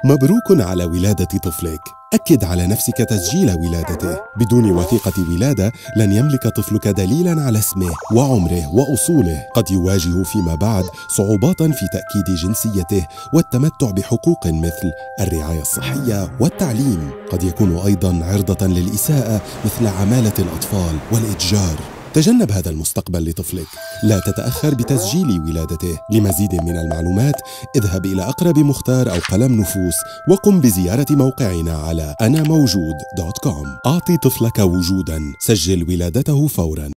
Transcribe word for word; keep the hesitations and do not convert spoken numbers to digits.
مبروك على ولادة طفلك. أكد على نفسك تسجيل ولادته. بدون وثيقة ولادة لن يملك طفلك دليلاً على اسمه وعمره وأصوله. قد يواجه فيما بعد صعوبات في تأكيد جنسيته والتمتع بحقوق مثل الرعاية الصحية والتعليم. قد يكون أيضاً عرضة للإساءة مثل عمالة الأطفال والإتجار. تجنب هذا المستقبل لطفلك. لا تتأخر بتسجيل ولادته. لمزيد من المعلومات اذهب إلى أقرب مختار أو قلم نفوس وقم بزيارة موقعنا على أنا موجود دوت كوم. أعطي طفلك وجوداً. سجل ولادته فوراً.